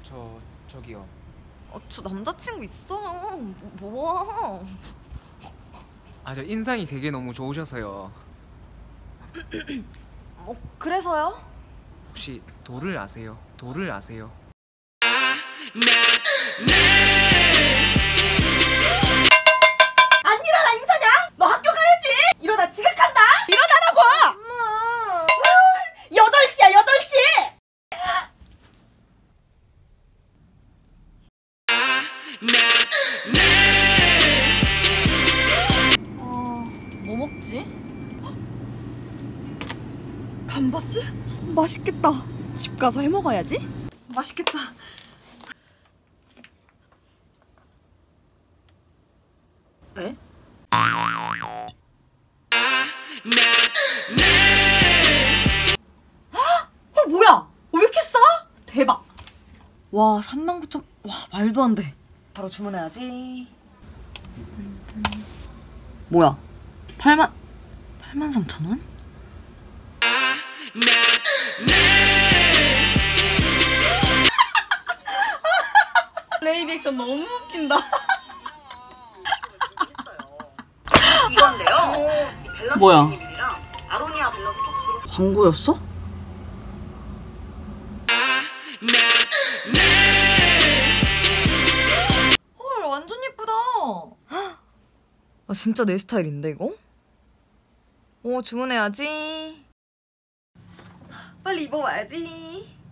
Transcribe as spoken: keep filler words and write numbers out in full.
저 저기요. 어, 저 남자친구 있어요. 뭐, 뭐야? 아, 저 인상이 되게 너무 좋으셔서요. 어, 그래서요? 혹시 도를 아세요? 도를 아세요? 안 일어나 임사냐? 너 학교 가야지. 일어나 지각한다. 일어나라고. 엄마. 여덟 시야 여덟 시. 어, 뭐 먹지? 감바스? 맛있겠다. 집 가서 해 먹어야지. 맛있겠다. 에? 어, 뭐야? 왜 이렇게 싸? 대박. 와, 삼만 구천. 와, 말도 안 돼. 바로 주문해야지. 뭐야? 팔만 팔만 삼천 원? 레인 액션 너무 웃긴다. 이건데요. 이 밸런스 뭐야? 비밀이랑 아로니아 밸런스 톡스로 광고였어? 헐, 완전 예쁘다. 아, 진짜 내 스타일인데 이거? 오, 주문해야지. 빨리 입어봐야지.